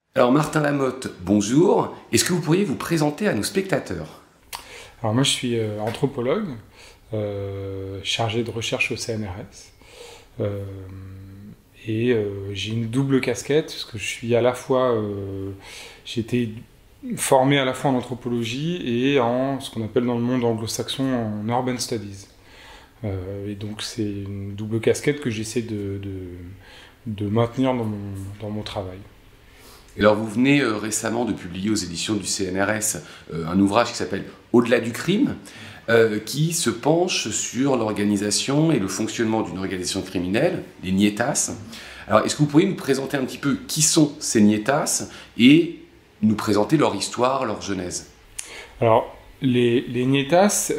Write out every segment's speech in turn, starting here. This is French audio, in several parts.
Alors Martin Lamotte, bonjour. Est-ce que vous pourriez vous présenter à nos spectateurs? Alors moi je suis anthropologue, chargé de recherche au CNRS. euh, j'ai une double casquette, parce que je suis à la fois, j'ai été formé à la fois en anthropologie et en ce qu'on appelle dans le monde anglo-saxon en urban studies. Et donc c'est une double casquette que j'essaie de maintenir dans mon travail. Et alors vous venez récemment de publier aux éditions du CNRS un ouvrage qui s'appelle Au-delà du crime, qui se penche sur l'organisation et le fonctionnement d'une organisation criminelle, les Nietas. Alors est-ce que vous pourriez nous présenter un petit peu qui sont ces Nietas et nous présenter leur histoire, leur genèse? Alors les Nietas,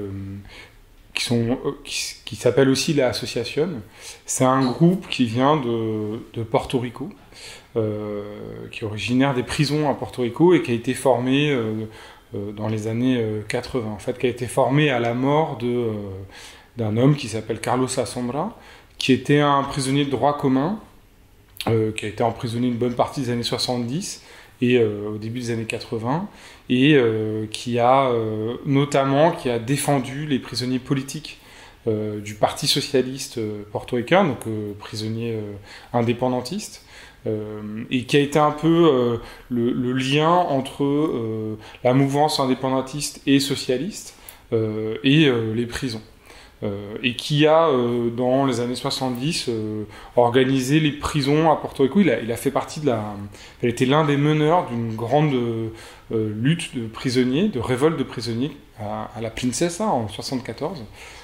qui s'appelle aussi la Association. C'est un groupe qui vient de Porto Rico, qui est originaire des prisons à Porto Rico et qui a été formé dans les années 80. En fait, qui a été formé à la mort d'un homme qui s'appelle Carlos Asombra, qui était un prisonnier de droit commun, qui a été emprisonné une bonne partie des années 70 et au début des années 80, et notamment qui a défendu les prisonniers politiques du Parti socialiste portoricain, donc prisonniers indépendantistes, et qui a été un peu le lien entre la mouvance indépendantiste et socialiste et les prisons. Et qui a, dans les années 70, organisé les prisons à Porto Rico. Il a fait partie il était l'un des meneurs d'une grande lutte de prisonniers, de révolte de prisonniers à la Princesa en 74.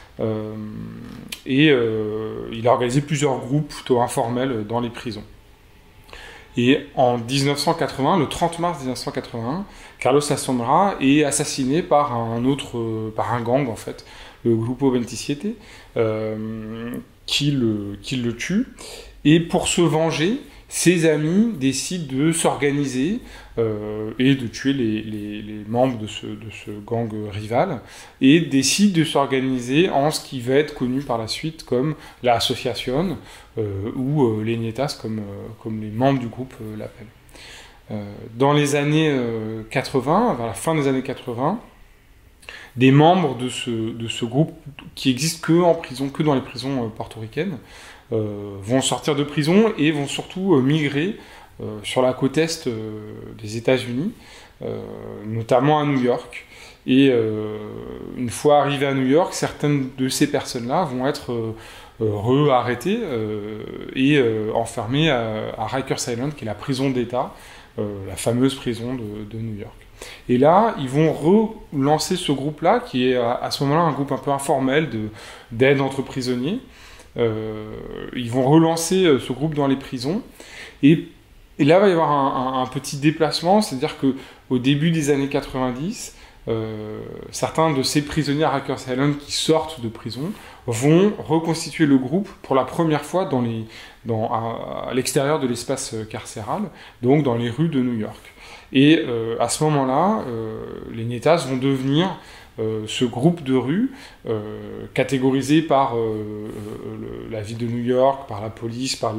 Il a organisé plusieurs groupes plutôt informels dans les prisons. Et en 1980, le 30 mars 1981, Carlos Asombra est assassiné par par un gang en fait, le Grupo 27, qui le tue. Et pour se venger, ses amis décident de s'organiser et de tuer les membres de ce gang rival, et décident de s'organiser en ce qui va être connu par la suite comme la Association, ou les Nietas, comme les membres du groupe l'appellent. Dans les années 80, vers la fin des années 80, des membres de ce groupe, qui existent que en prison, que dans les prisons portoricaines, vont sortir de prison et vont surtout migrer sur la côte est des États-Unis, notamment à New York. Et une fois arrivés à New York, certaines de ces personnes-là vont être arrêtées et enfermées à Rikers Island, qui est la prison d'État, la fameuse prison de New York. Et là, ils vont relancer ce groupe-là, qui est à ce moment-là un groupe un peu informel d'aide entre prisonniers. Ils vont relancer ce groupe dans les prisons. Et là, il va y avoir un petit déplacement, c'est-à-dire qu'au début des années 90, certains de ces prisonniers à Rikers Island qui sortent de prison vont reconstituer le groupe pour la première fois à l'extérieur de l'espace carcéral, donc dans les rues de New York. Et à ce moment-là, les Nietas vont devenir ce groupe de rue, catégorisé par la ville de New York, par la police, par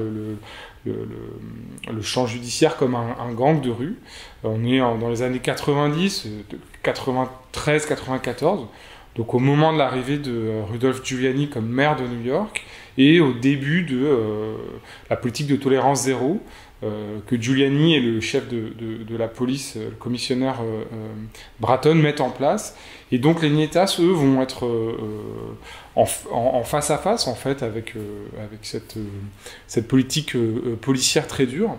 le champ judiciaire comme un gang de rue. On est dans les années 90, 93, 94, donc au moment de l'arrivée de Rudolph Giuliani comme maire de New York, et au début de la politique de tolérance zéro, que Giuliani et le chef de la police, le commissionnaire Bratton, mettent en place. Et donc les Nietas, eux, vont être en face à face, en fait, avec cette politique policière très dure.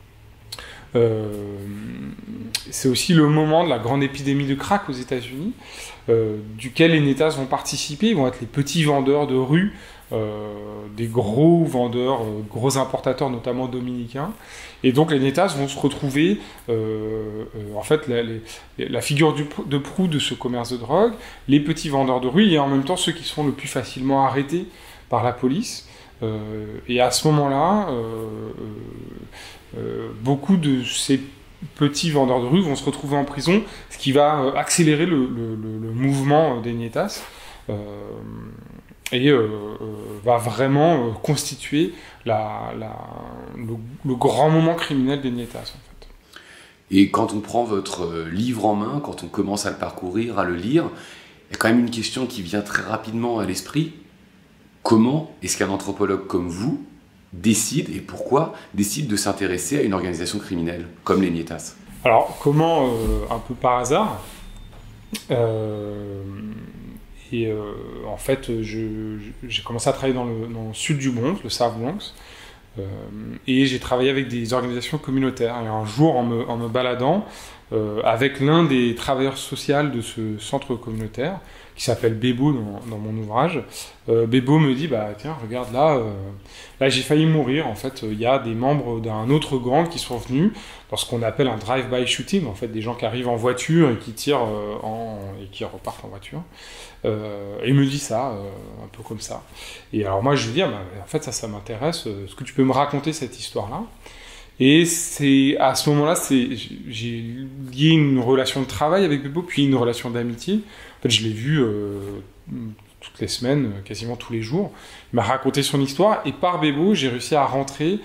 C'est aussi le moment de la grande épidémie de crack aux États-Unis, duquel les Nietas vont participer. Ils vont être les petits vendeurs de rue, des gros vendeurs, gros importateurs, notamment dominicains. Et donc les Nietas vont se retrouver, en fait, la figure de proue de ce commerce de drogue, les petits vendeurs de rue, et en même temps ceux qui sont le plus facilement arrêtés par la police. Et à ce moment-là, beaucoup de ces petits vendeurs de rue vont se retrouver en prison, ce qui va accélérer le mouvement des Nietas. Et va vraiment constituer le grand moment criminel des Nietas, en fait. Et quand on prend votre livre en main, quand on commence à le parcourir, à le lire, il y a quand même une question qui vient très rapidement à l'esprit. Comment est-ce qu'un anthropologue comme vous décide, et pourquoi, décide de s'intéresser à une organisation criminelle comme les Nietas? Alors, comment un peu par hasard. En fait, j'ai commencé à travailler dans le sud du Bronx, le South Bronx, et j'ai travaillé avec des organisations communautaires. Et un jour, en me baladant avec l'un des travailleurs sociaux de ce centre communautaire, qui s'appelle Bebo dans mon ouvrage, Bebo me dit, bah tiens, regarde là j'ai failli mourir. En fait, il y a des membres d'un autre gang qui sont venus dans ce qu'on appelle un drive-by shooting, en fait, des gens qui arrivent en voiture et qui tirent et qui repartent en voiture. Et il me dit ça, un peu comme ça. Et alors moi, je lui dis, en fait, ça m'intéresse. Est-ce que tu peux me raconter cette histoire-là? Et c'est à ce moment-là, j'ai lié une relation de travail avec Bebo, puis une relation d'amitié. En fait, je l'ai vu toutes les semaines, quasiment tous les jours. Il m'a raconté son histoire, et par Bebo, j'ai réussi à rentrer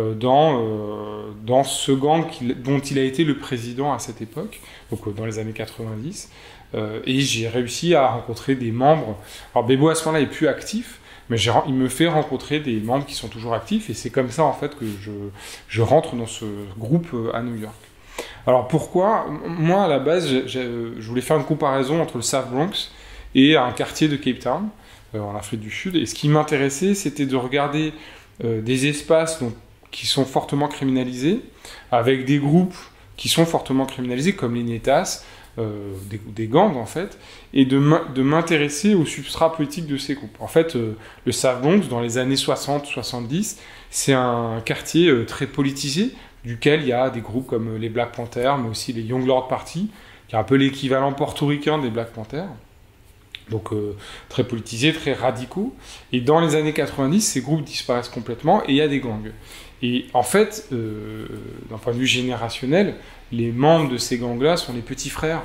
dans ce gang dont il a été le président à cette époque, donc dans les années 90. Et j'ai réussi à rencontrer des membres. Alors Bebo, à ce moment-là, est plus actif, mais il me fait rencontrer des membres qui sont toujours actifs, et c'est comme ça en fait que je rentre dans ce groupe à New York. Alors pourquoi? Moi, à la base, je voulais faire une comparaison entre le South Bronx et un quartier de Cape Town, en Afrique du Sud, et ce qui m'intéressait, c'était de regarder des espaces qui sont fortement criminalisés, avec des groupes qui sont fortement criminalisés, comme les Nietas, des gangs en fait, et de m'intéresser au substrat politique de ces groupes. En fait, le South Bronx, dans les années 60-70, c'est un quartier très politisé, duquel il y a des groupes comme les Black Panthers, mais aussi les Young Lord Party, qui est un peu l'équivalent portoricain des Black Panthers. Donc très politisés, très radicaux. Et dans les années 90, ces groupes disparaissent complètement et il y a des gangs. Et en fait, d'un point de vue générationnel, les membres de ces gangs-là sont les petits frères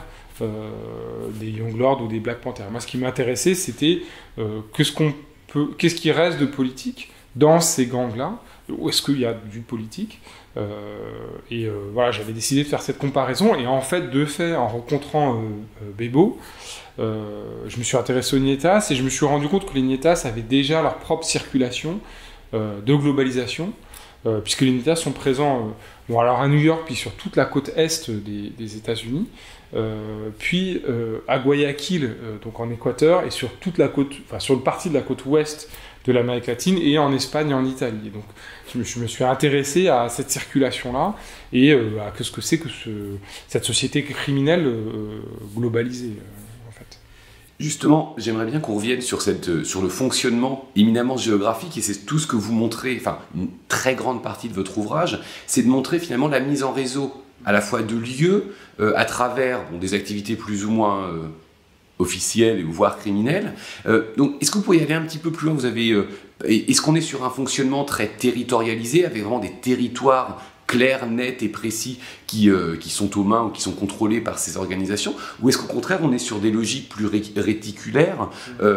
des Young Lords ou des Black Panthers. Moi, ce qui m'intéressait, c'était qu'est-ce qui reste de politique dans ces gangs-là, où est-ce qu'il y a du politique. Voilà, j'avais décidé de faire cette comparaison, et en fait, en rencontrant Bebo, je me suis intéressé aux Nietas, et je me suis rendu compte que les Nietas avaient déjà leur propre circulation de globalisation, puisque les Nietas sont présents alors à New York, puis sur toute la côte est des États-Unis, puis à Guayaquil, donc en Équateur, et sur toute la côte, sur une partie de la côte ouest de l'Amérique latine, et en Espagne et en Italie. Et donc je me suis intéressé à cette circulation-là, et à ce que c'est que cette société criminelle globalisée. Justement, j'aimerais bien qu'on revienne sur le fonctionnement éminemment géographique, et c'est tout ce que vous montrez, enfin une très grande partie de votre ouvrage, c'est de montrer finalement la mise en réseau à la fois de lieux à travers des activités plus ou moins officielles, voire criminelles. Donc, est-ce que vous pourriez aller un petit peu plus loin? Est-ce qu'on est sur un fonctionnement très territorialisé, avec vraiment des territoires clairs, nets et précis qui sont aux mains ou qui sont contrôlés par ces organisations, ou est-ce qu'au contraire on est sur des logiques plus réticulaires,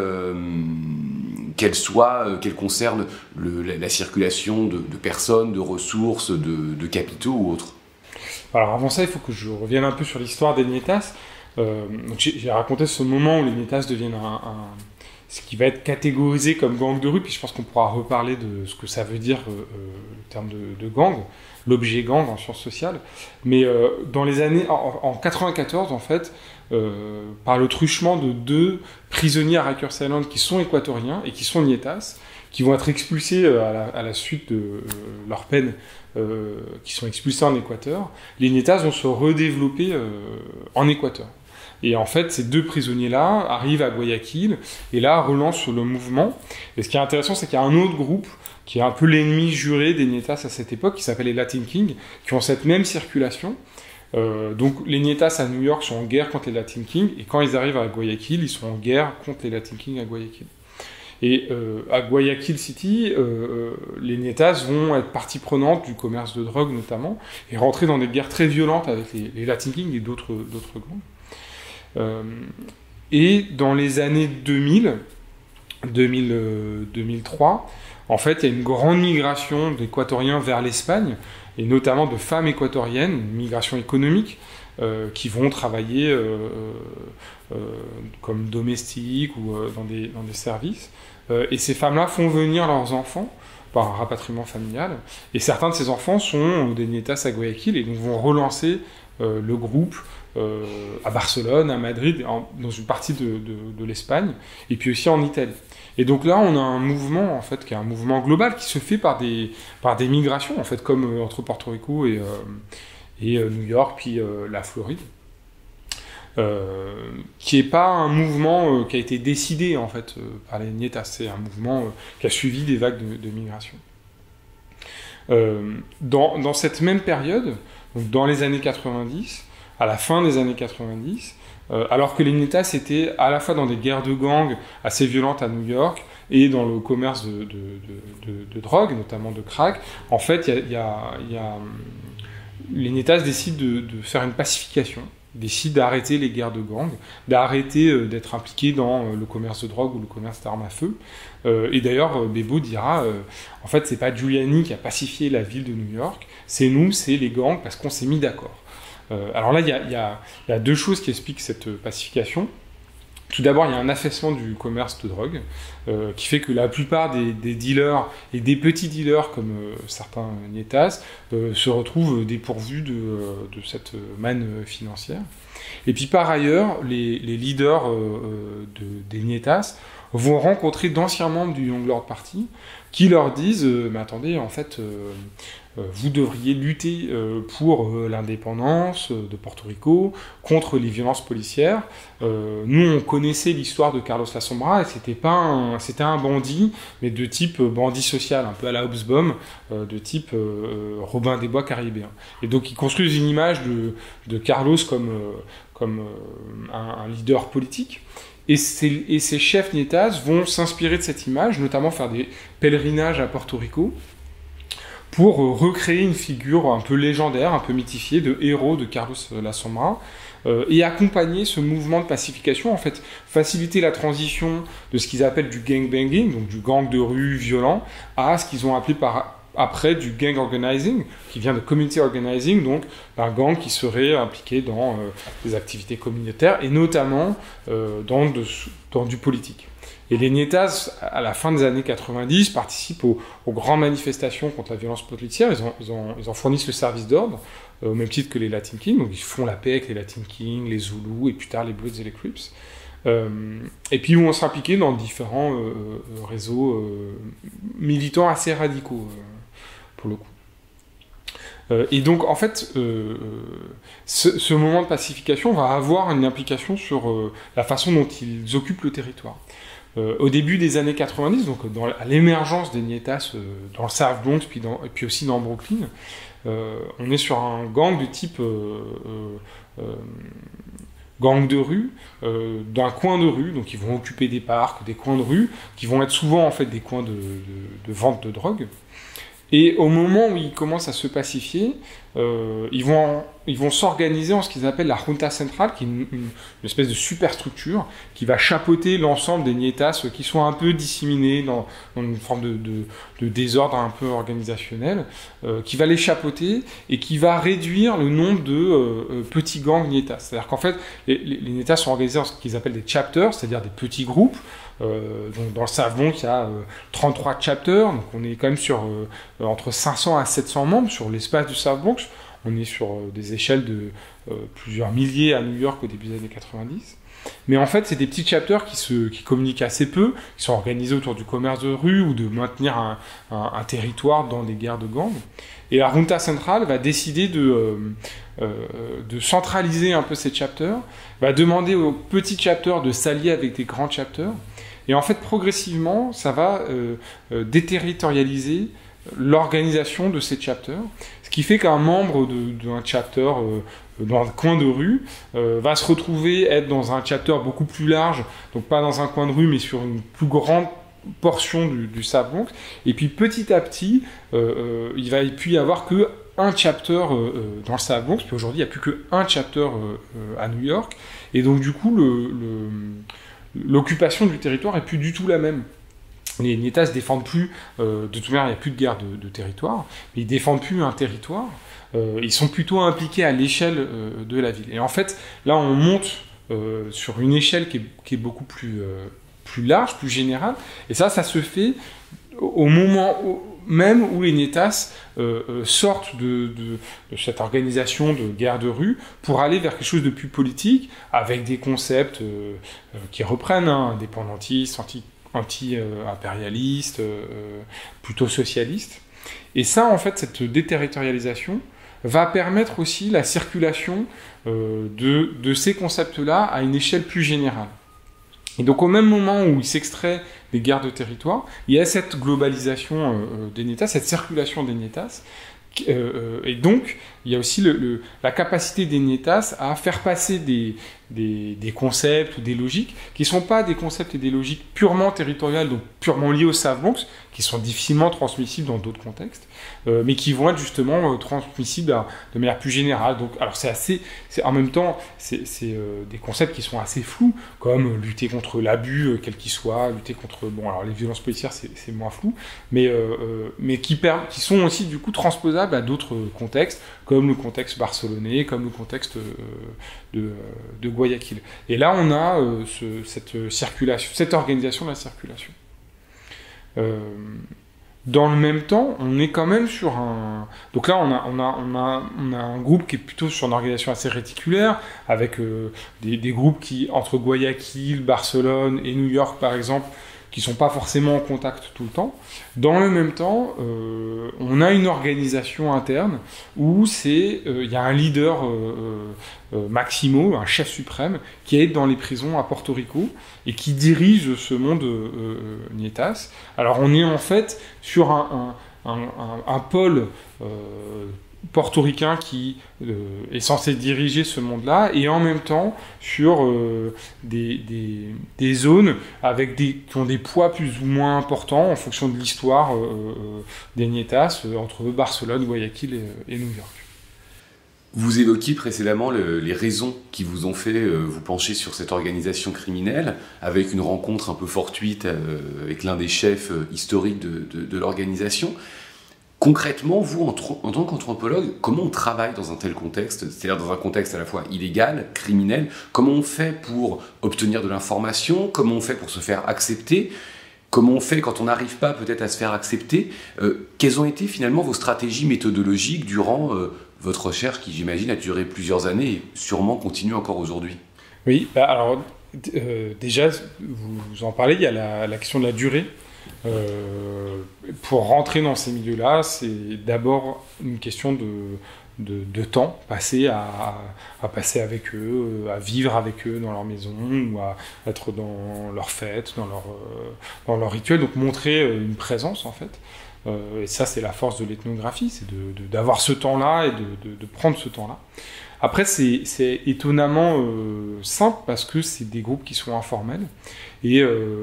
qu'elles concernent la circulation de personnes, de ressources, de capitaux ou autres? Alors avant ça, il faut que je revienne un peu sur l'histoire des Nietas. J'ai raconté ce moment où les Nietas deviennent ce qui va être catégorisé comme gang de rue, puis je pense qu'on pourra reparler de ce que ça veut dire le terme de gang, l'objet gang en sciences sociales. Mais dans les années, en 94 en fait, par le truchement de 2 prisonniers à Rikers Island qui sont équatoriens et qui sont Nietas, qui vont être expulsés à la suite de leur peine, qui sont expulsés en Équateur, les Nietas vont se redévelopper en Équateur. Et en fait, ces 2 prisonniers-là arrivent à Guayaquil, et là, relancent le mouvement. Et ce qui est intéressant, c'est qu'il y a un autre groupe, qui est un peu l'ennemi juré des Nietas à cette époque, qui s'appelle les Latin Kings, qui ont cette même circulation. Donc les Nietas à New York sont en guerre contre les Latin Kings, et quand ils arrivent à Guayaquil, ils sont en guerre contre les Latin Kings à Guayaquil. Et à Guayaquil City, les Nietas vont être partie prenante du commerce de drogue notamment, et rentrer dans des guerres très violentes avec les Latin Kings et d'autres gangs. Et dans les années 2003, en fait, il y a une grande migration d'Équatoriens vers l'Espagne, et notamment de femmes équatoriennes, une migration économique, qui vont travailler comme domestiques ou dans des services. Et ces femmes-là font venir leurs enfants par un rapatriement familial. Et certains de ces enfants sont des Nietas à Guayaquil et donc vont relancer le groupe à Barcelone, à Madrid, dans une partie de l'Espagne, et puis aussi en Italie. Et donc là, on a un mouvement, en fait, qui est un mouvement global qui se fait par des migrations, en fait, comme entre Porto Rico et New York, puis la Floride. Qui n'est pas un mouvement qui a été décidé, en fait, par les Nietas. C'est un mouvement qui a suivi des vagues de migration. Dans cette même période, donc dans les années 90, à la fin des années 90, alors que les Nietas étaient à la fois dans des guerres de gangs assez violentes à New York et dans le commerce de drogue, notamment de crack, en fait, les Nietas décident de faire une pacification, décident d'arrêter les guerres de gangs, d'arrêter d'être impliqués dans le commerce de drogue ou le commerce d'armes à feu. Et d'ailleurs, Bebo dira, en fait, c'est pas Giuliani qui a pacifié la ville de New York, c'est nous, c'est les gangs, parce qu'on s'est mis d'accord. Alors là, il y a deux choses qui expliquent cette pacification. Tout d'abord, il y a un affaissement du commerce de drogue, qui fait que la plupart des dealers et des petits dealers, comme certains Nietas, se retrouvent dépourvus de cette manne financière. Et puis par ailleurs, les leaders des Nietas vont rencontrer d'anciens membres du Young Lord Party qui leur disent mais attendez, en fait, vous devriez lutter pour l'indépendance de Porto Rico, contre les violences policières. Nous, on connaissait l'histoire de Carlos La Sombra, et c'était un bandit, mais de type bandit social, un peu à la Hobsbawm, de type Robin des Bois caribéen. Et donc, ils construisent une image de Carlos comme un leader politique. Et ces chefs Nietas vont s'inspirer de cette image, notamment faire des pèlerinages à Porto Rico, pour recréer une figure un peu légendaire, un peu mythifiée de héros de Carlos La Sombra, et accompagner ce mouvement de pacification, en fait, faciliter la transition de ce qu'ils appellent du gangbanging, donc du gang de rue violent, à ce qu'ils ont appelé après du gang organizing, qui vient de community organizing, donc un gang qui serait impliqué dans des activités communautaires, et notamment dans du politique. Et les Nietas, à la fin des années 90, participent aux grandes manifestations contre la violence policière. Ils en fournissent le service d'ordre, au même titre que les Latin Kings. Donc ils font la paix avec les Latin Kings, les Zoulous, et plus tard les Bloods et les Crips. Et puis ils vont s'impliquer dans différents réseaux militants assez radicaux, pour le coup. Et donc, en fait, ce moment de pacification va avoir une implication sur la façon dont ils occupent le territoire. Au début des années 90, donc à l'émergence des Nietas dans le South Bronx, puis aussi dans Brooklyn, on est sur un gang de type gang de rue, d'un coin de rue, donc ils vont occuper des parcs, des coins de rue, qui vont être souvent en fait des coins de vente de drogue. Et au moment où ils commencent à se pacifier, ils vont s'organiser en ce qu'ils appellent la Junta Central, qui est une espèce de superstructure qui va chapeauter l'ensemble des Nietas qui sont un peu disséminés dans une forme de désordre un peu organisationnel, qui va les chapeauter et qui va réduire le nombre de petits gangs Nietas. C'est-à-dire qu'en fait, les Nietas sont organisés en ce qu'ils appellent des chapters, c'est-à-dire des petits groupes. Donc dans le South Bronx, il y a 33 chapters, donc on est quand même sur entre 500 à 700 membres sur l'espace du South Bronx. On est sur des échelles de plusieurs milliers à New York au début des années 90. Mais en fait, c'est des petits chapters qui communiquent assez peu, qui sont organisés autour du commerce de rue ou de maintenir un territoire dans des guerres de gangs. Et la Junta Central va décider de centraliser un peu ces chapters, va demander aux petits chapters de s'allier avec des grands chapters. Et en fait, progressivement, ça va déterritorialiser l'organisation de ces chapters, ce qui fait qu'un membre d'un chapter dans un coin de rue va se retrouver être dans un chapter beaucoup plus large, donc pas dans un coin de rue, mais sur une plus grande portion du South Bronx. Et puis petit à petit, il va plus y avoir que un chapter dans le South Bronx, puis aujourd'hui il n'y a plus qu'un chapter à New York, et donc du coup l'occupation du territoire est plus du tout la même. les Nietas ne défendent plus, de toute manière il n'y a plus de guerre de territoire, mais ils ne défendent plus un territoire, ils sont plutôt impliqués à l'échelle de la ville. Et en fait, là on monte sur une échelle qui est beaucoup plus large, plus générale, et ça se fait au moment même où les Nietas sortent de cette organisation de guerre de rue pour aller vers quelque chose de plus politique, avec des concepts qui reprennent, indépendantistes, anti-impérialistes, plutôt socialistes. Et ça, en fait, cette déterritorialisation va permettre aussi la circulation de ces concepts-là à une échelle plus générale. Et donc au même moment où il s'extrait des guerres de territoire, il y a cette globalisation des Nietas, cette circulation des Nietas, et donc il y a aussi la capacité des Nietas à faire passer des concepts ou des logiques qui ne sont pas des concepts et des logiques purement territoriales, donc purement liés au Savblanc, qui sont difficilement transmissibles dans d'autres contextes, mais qui vont être justement transmissibles de manière plus générale. Donc, alors en même temps, c'est des concepts qui sont assez flous, comme lutter contre l'abus, quel qu'il soit, lutter contre, alors les violences policières, c'est moins flou, mais qui sont aussi du coup transposables à d'autres contextes, comme le contexte barcelonais, comme le contexte de Guayaquil. Et là, on a cette circulation, cette organisation de la circulation. Dans le même temps, on est quand même sur un... Donc là, on a un groupe qui est plutôt sur une organisation assez réticulaire, avec des groupes qui, entre Guayaquil, Barcelone et New York, par exemple, qui ne sont pas forcément en contact tout le temps. Dans le même temps, on a une organisation interne où il y a un leader maximo, un chef suprême, qui est dans les prisons à Porto Rico et qui dirige ce monde Nietas. Alors on est en fait sur un pôle portoricain qui est censé diriger ce monde-là, et en même temps sur des zones qui ont des poids plus ou moins importants en fonction de l'histoire des Nietas entre Barcelone, Guayaquil et New York. Vous évoquiez précédemment les raisons qui vous ont fait vous pencher sur cette organisation criminelle, avec une rencontre un peu fortuite avec l'un des chefs historiques de l'organisation. Concrètement, vous, en tant qu'anthropologue, comment on travaille dans un tel contexte, c'est-à-dire dans un contexte à la fois illégal, criminel? Comment on fait pour obtenir de l'information? Comment on fait pour se faire accepter? Comment on fait quand on n'arrive pas peut-être à se faire accepter? Quelles ont été finalement vos stratégies méthodologiques durant votre recherche qui, j'imagine, a duré plusieurs années et sûrement continue encore aujourd'hui? Oui, alors déjà, vous en parlez, il y a la question de la durée. Pour rentrer dans ces milieux-là, c'est d'abord une question de temps passé à passer avec eux, à vivre avec eux dans leur maison, ou à être dans leurs fêtes, dans leurs rituels, donc montrer une présence en fait. Et ça, c'est la force de l'ethnographie, c'est d'avoir ce temps-là et de prendre ce temps-là. Après, c'est étonnamment simple parce que c'est des groupes qui sont informels. Et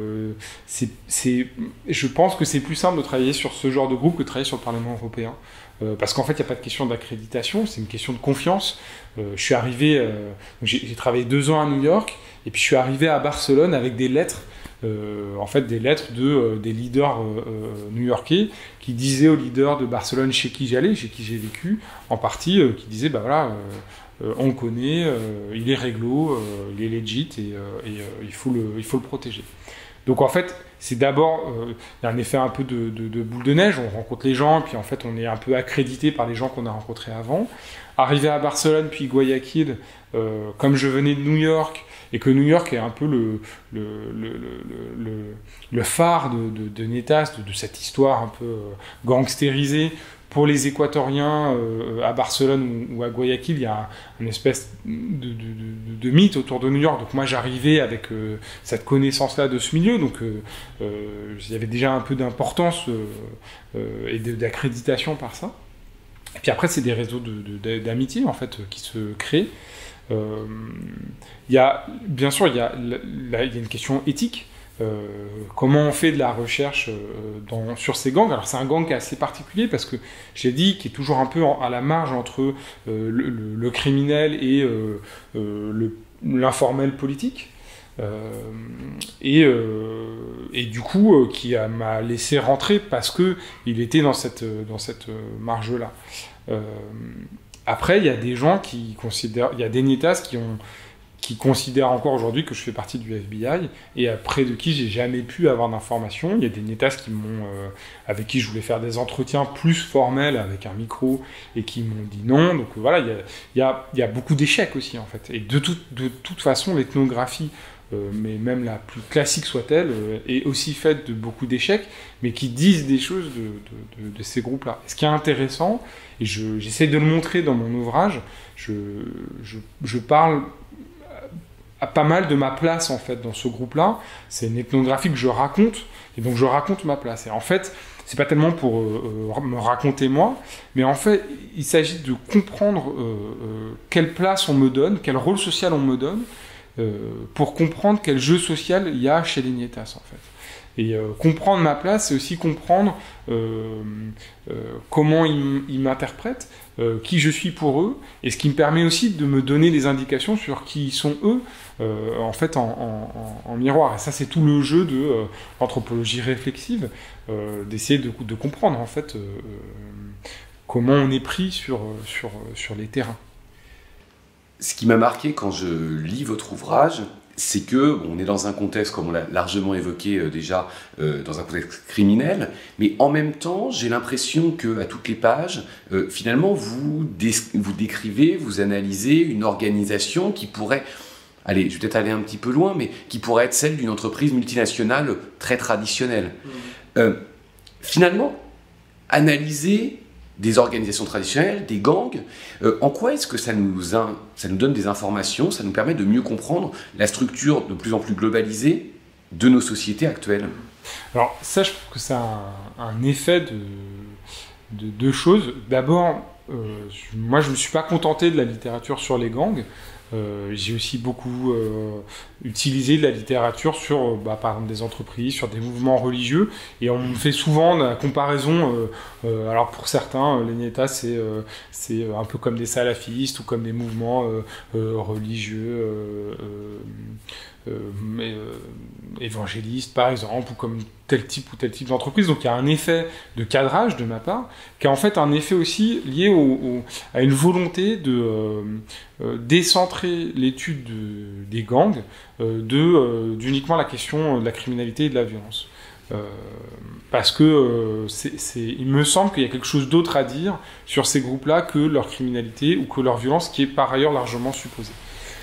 je pense que c'est plus simple de travailler sur ce genre de groupe que de travailler sur le Parlement européen. Parce qu'en fait, il n'y a pas de question d'accréditation, c'est une question de confiance. Je suis arrivé, j'ai travaillé 2 ans à New York, et puis je suis arrivé à Barcelone avec des lettres, en fait des lettres des leaders new-yorkais qui disaient aux leaders de Barcelone chez qui j'allais, chez qui j'ai vécu, en partie, qui disaient, bah voilà, on le connaît, il est réglo, il est legit, et il faut le protéger. Donc en fait, c'est d'abord, il y a un effet un peu de boule de neige, on rencontre les gens, puis en fait on est un peu accrédité par les gens qu'on a rencontrés avant. Arrivé à Barcelone, puis Guayaquil, comme je venais de New York, et que New York est un peu le phare de Nietas, de cette histoire un peu gangstérisée. Pour les Équatoriens, à Barcelone ou à Guayaquil, il y a une espèce de mythe autour de New York. Donc moi, j'arrivais avec cette connaissance-là de ce milieu. Donc il y avait déjà un peu d'importance et d'accréditation par ça. Et puis après, c'est des réseaux d'amitié, en fait, qui se créent. Bien sûr, il y a une question éthique. Comment on fait de la recherche sur ces gangs? Alors c'est un gang qui est assez particulier parce que, j'ai dit, qui est toujours un peu à la marge entre le criminel et l'informel politique. Et du coup qui m'a laissé rentrer parce que il était dans cette marge-là. Après, il y a des gens qui considèrent, il y a des NIETAS qui considèrent encore aujourd'hui que je fais partie du FBI et auprès de qui j'ai jamais pu avoir d'informations. Il y a des NIETAS avec qui je voulais faire des entretiens plus formels avec un micro et qui m'ont dit non. Donc voilà, il y a beaucoup d'échecs aussi en fait. Et de toute façon, l'ethnographie, mais même la plus classique soit-elle, est aussi faite de beaucoup d'échecs, mais qui disent des choses de ces groupes-là. Ce qui est intéressant, et j'essaie de le montrer dans mon ouvrage, je parle à pas mal de ma place en fait dans ce groupe-là. C'est une ethnographie que je raconte, et donc je raconte ma place. Et en fait, c'est pas tellement pour me raconter moi, mais en fait, il s'agit de comprendre quelle place on me donne, quel rôle social on me donne, pour comprendre quel jeu social il y a chez les NIETAS en fait. Et comprendre ma place, c'est aussi comprendre comment ils m'interprètent, qui je suis pour eux, et ce qui me permet aussi de me donner des indications sur qui ils sont eux, en fait en miroir. Et ça, c'est tout le jeu de l'anthropologie réflexive, d'essayer de comprendre en fait comment on est pris sur les terrains. Ce qui m'a marqué quand je lis votre ouvrage, c'est que on est dans un contexte, comme on l'a largement évoqué déjà, dans un contexte criminel, mais en même temps, j'ai l'impression qu'à toutes les pages, finalement, vous décrivez, vous analysez une organisation qui pourrait, allez, je vais peut-être aller un petit peu loin, mais qui pourrait être celle d'une entreprise multinationale très traditionnelle. Finalement, analyser des organisations traditionnelles, des gangs, en quoi est-ce que ça nous donne des informations, ça nous permet de mieux comprendre la structure de plus en plus globalisée de nos sociétés actuelles? Alors ça, je trouve que c'est un effet de deux choses. D'abord, moi je ne me suis pas contenté de la littérature sur les gangs. J'ai aussi beaucoup utilisé de la littérature sur, par exemple, des entreprises, sur des mouvements religieux, et on me fait souvent la comparaison. Alors pour certains, les NIETAS c'est un peu comme des salafistes ou comme des mouvements religieux évangélistes par exemple, ou comme tel type d'entreprise. Donc il y a un effet de cadrage de ma part, qui est en fait un effet aussi lié à une volonté de décentrer l'étude des gangs d'uniquement la question de la criminalité et de la violence. Parce que il me semble qu'il y a quelque chose d'autre à dire sur ces groupes-là que leur criminalité ou que leur violence, qui est par ailleurs largement supposée.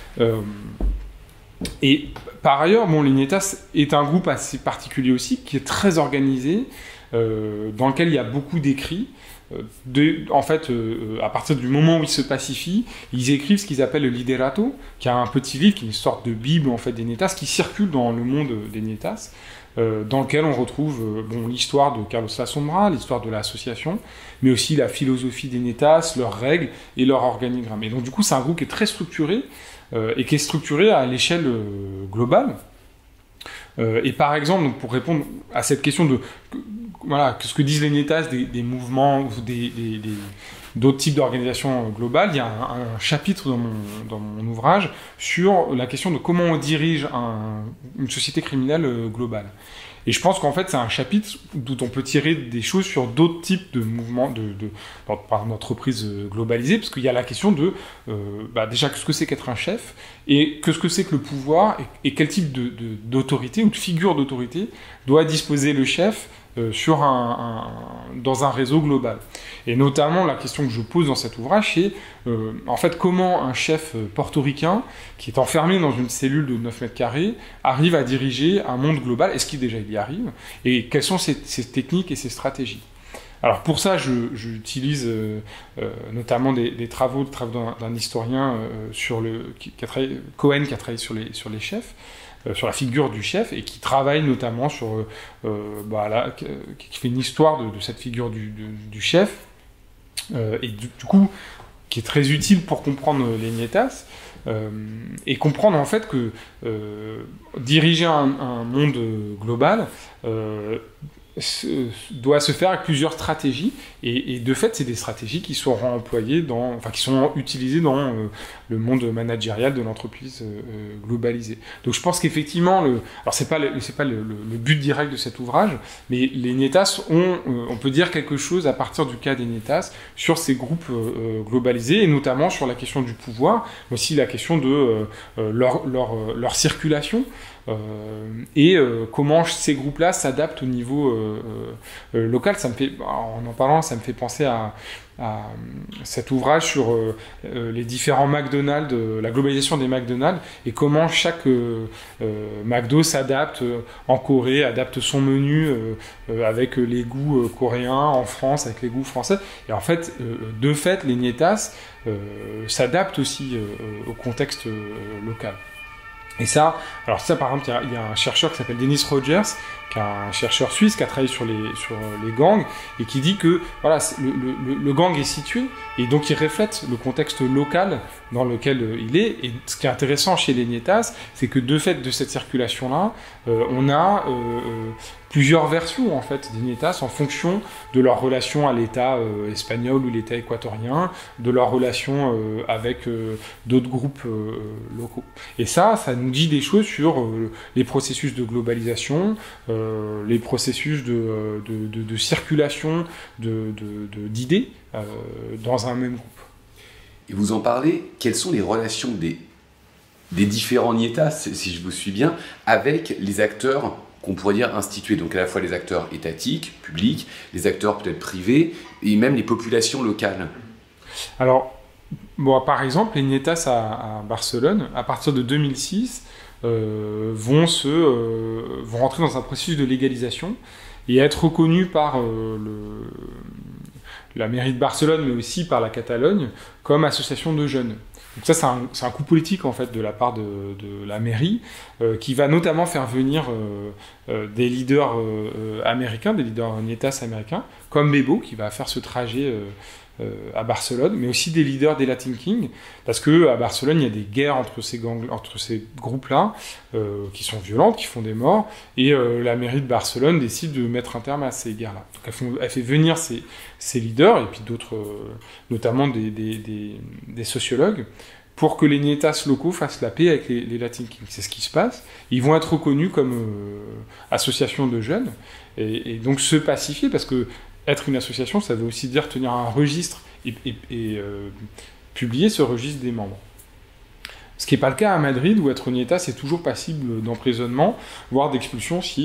Et par ailleurs, les NIETAS est un groupe assez particulier aussi, qui est très organisé, dans lequel il y a beaucoup d'écrits. En fait, à partir du moment où ils se pacifient, ils écrivent ce qu'ils appellent le Liderato, qui est un petit livre, qui est une sorte de bible en fait des NIETAS, qui circule dans le monde des NIETAS, dans lequel on retrouve l'histoire de Carlos Sombra, l'histoire de l'association, mais aussi la philosophie des NIETAS, leurs règles et leur organigramme. Et donc du coup, c'est un groupe qui est très structuré, et qui est structuré à l'échelle globale. Et par exemple, donc pour répondre à cette question de ce que disent les NIETAS des mouvements ou d'autres types d'organisations globales, il y a un chapitre dans mon ouvrage sur la question de comment on dirige une société criminelle globale. Et je pense qu'en fait, c'est un chapitre d'où on peut tirer des choses sur d'autres types de mouvements d'entreprises globalisées, parce qu'il y a la question de, déjà, qu'est-ce que c'est qu'être un chef, et qu'est-ce que c'est que le pouvoir, et quel type d'autorité, ou de figure d'autorité, doit disposer le chef dans un réseau global. Et notamment, la question que je pose dans cet ouvrage, c'est en fait comment un chef portoricain qui est enfermé dans une cellule de 9 mètres carrés arrive à diriger un monde global. Est-ce qu'il déjà il y arrive? Et quelles sont ses techniques et ses stratégies? Alors pour ça, j'utilise notamment des travaux d'un historien Cohen, qui a travaillé sur les chefs, sur la figure du chef, et qui travaille notamment sur qui fait une histoire de cette figure du chef, et du coup qui est très utile pour comprendre les NIETAS, et comprendre en fait que diriger un monde global doit se faire avec plusieurs stratégies, et de fait, c'est des stratégies qui seront employées qui sont utilisées dans le monde managérial de l'entreprise globalisée. Donc je pense qu'effectivement, alors c'est pas le but direct de cet ouvrage, mais les NIETAS on peut dire quelque chose à partir du cas des NIETAS sur ces groupes globalisés, et notamment sur la question du pouvoir, mais aussi la question de leur circulation. Et comment ces groupes-là s'adaptent au niveau local. En parlant, ça me fait penser à cet ouvrage sur les différents McDonald's, la globalisation des McDonald's, et comment chaque McDo s'adapte en Corée, adapte son menu avec les goûts coréens, en France avec les goûts français. Et en fait, de fait, les NIETAS s'adaptent aussi au contexte local. Et ça, par exemple, il y a un chercheur qui s'appelle Dennis Rogers, qui est un chercheur suisse qui a travaillé sur les gangs, et qui dit que voilà, le gang est situé, et donc il reflète le contexte local dans lequel il est. Et ce qui est intéressant chez les NIETAS, c'est que de fait de cette circulation-là, on a plusieurs versions en fait des NIETAS en fonction de leur relation à l'État espagnol ou l'État équatorien, de leur relation avec d'autres groupes locaux. Et ça nous dit des choses sur les processus de globalisation, les processus de circulation d'idées dans un même groupe. Et vous en parlez, quelles sont les relations des différents NIETAS, si je vous suis bien, avec les acteurs qu'on pourrait dire institués, donc à la fois les acteurs étatiques, publics, les acteurs peut-être privés, et même les populations locales? Alors, par exemple, les NIETAS à Barcelone, à partir de 2006, vont rentrer dans un processus de légalisation et être reconnus par la mairie de Barcelone, mais aussi par la Catalogne, comme association de jeunes. Donc ça, c'est un coup politique en fait de la part de la mairie, qui va notamment faire venir des leaders américains, des leaders NIETAS américains, comme Bebo, qui va faire ce trajet à Barcelone, mais aussi des leaders des Latin Kings, parce que à Barcelone, il y a des guerres entre ces groupes-là, qui sont violentes, qui font des morts, et la mairie de Barcelone décide de mettre un terme à ces guerres-là. Donc elle fait venir ces leaders, et puis d'autres, notamment des sociologues, pour que les NIETAS locaux fassent la paix avec les Latin Kings. C'est ce qui se passe. Ils vont être reconnus comme association de jeunes, et donc se pacifier, parce que être une association, ça veut aussi dire tenir un registre et publier ce registre des membres. Ce qui n'est pas le cas à Madrid, où être NIETAS est toujours passible d'emprisonnement, voire d'expulsion si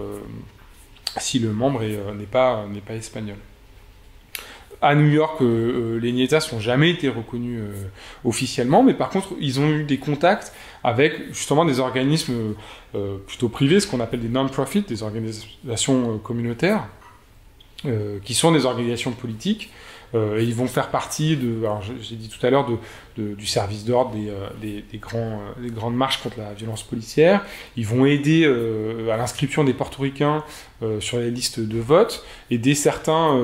le membre n'est pas espagnol. À New York, les NIETAS n'ont jamais été reconnus officiellement, mais par contre, ils ont eu des contacts avec justement des organismes plutôt privés, ce qu'on appelle des non-profit, des organisations communautaires, qui sont des organisations politiques, et ils vont faire partie alors j'ai dit tout à l'heure du service d'ordre des grandes marches contre la violence policière. Ils vont aider à l'inscription des portoricains sur les listes de vote, aider certains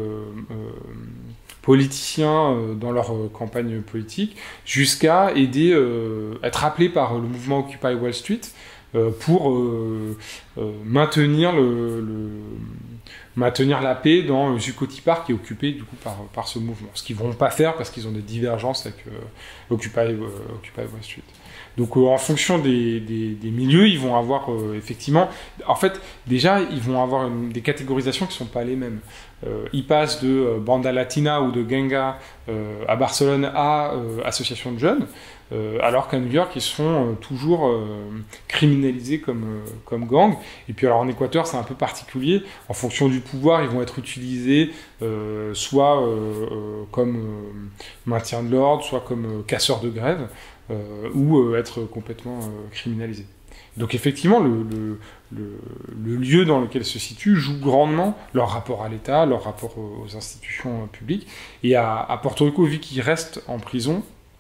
politiciens dans leur campagne politique, jusqu'à aider, être appelés par le mouvement Occupy Wall Street pour maintenir maintenir la paix dans Zuccotti Park, qui est occupé du coup par ce mouvement. Ce qu'ils ne vont pas faire parce qu'ils ont des divergences avec Occupy Wall Street. Donc en fonction des milieux, ils vont avoir effectivement... En fait, déjà, ils vont avoir des catégorisations qui ne sont pas les mêmes. Ils passent de Banda Latina ou de Ganga à Barcelone à Association de jeunes, alors qu'à New York, ils sont toujours criminalisés comme gang. Et puis alors en Équateur, c'est un peu particulier. En fonction du pouvoir, ils vont être utilisés soit comme maintien de l'ordre, soit comme casseurs de grève, ou être complètement criminalisés. Donc effectivement, le lieu dans lequel se situent joue grandement leur rapport à l'État, leur rapport aux institutions publiques. Et à Porto Rico, vu qu'ils restent en prison,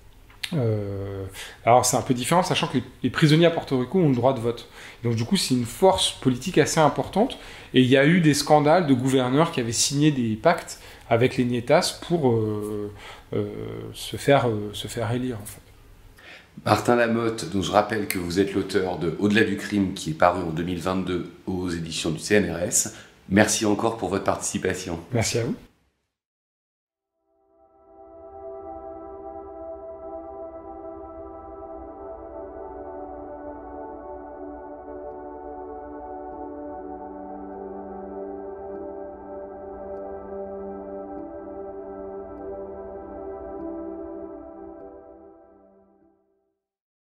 alors c'est un peu différent, sachant que les prisonniers à Porto Rico ont le droit de vote. Donc du coup, c'est une force politique assez importante. Et il y a eu des scandales de gouverneurs qui avaient signé des pactes avec les NIETAS pour se faire élire, en fait. Martin Lamotte, dont je rappelle que vous êtes l'auteur de Au-delà du crime, qui est paru en 2022 aux éditions du CNRS. Merci encore pour votre participation. Merci à vous.